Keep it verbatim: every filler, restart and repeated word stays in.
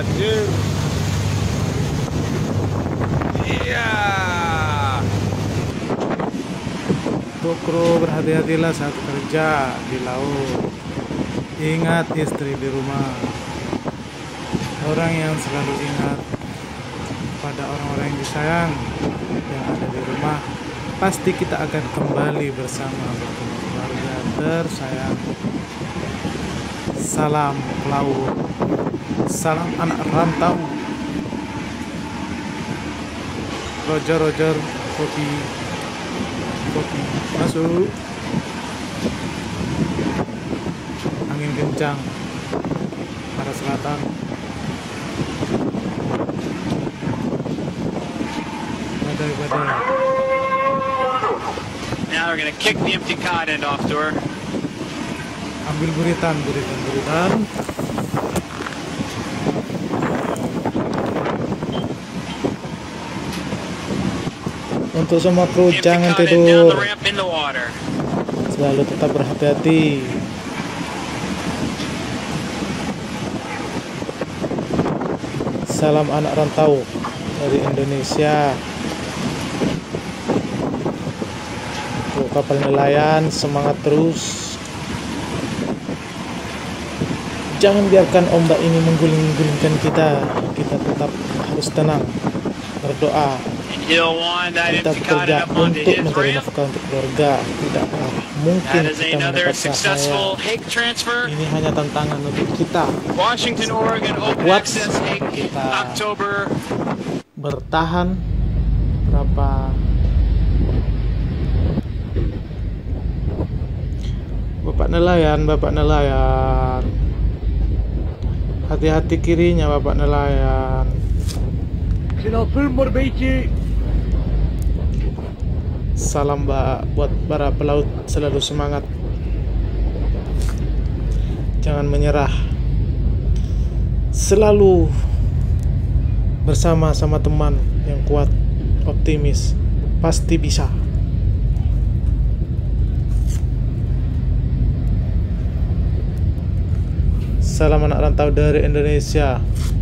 anjir. Iya. Untuk kru, berhati-hatilah saat kerja di laut. Ingat istri di rumah. Orang yang selalu ingat pada orang-orang yang disayang yang ada di rumah, pasti kita akan kembali bersama bertemu keluarga tersayang. Salam pelaut, salam anak rantau. Roger, Roger, kopi, kopi, masuk. Angin kencang, arah selatan. Badai-badai. Now we're gonna kick the empty cod end off to her. Ambil buritan, buritan, buritan. Untuk semua kru, jangan tidur, selalu tetap berhati-hati. Salam anak rantau dari Indonesia. Untuk kapal nelayan, semangat terus. Jangan biarkan ombak ini mengguling-gulingkan kita. Kita tetap harus tenang, berdoa. Kita bekerja untuk mencari nafkah untuk keluarga. Tidak mungkin kita mendapat cahaya. Ini hanya tantangan untuk kita. Washington, Oregon, open Buat access Hague, kita October. bertahan berapa Bapak nelayan, Bapak nelayan, hati-hati kirinya Bapak nelayan. Salam Mbak buat para pelaut, selalu semangat, jangan menyerah, selalu bersama sama teman yang kuat, optimis, pasti bisa. Salam anak rantau dari Indonesia.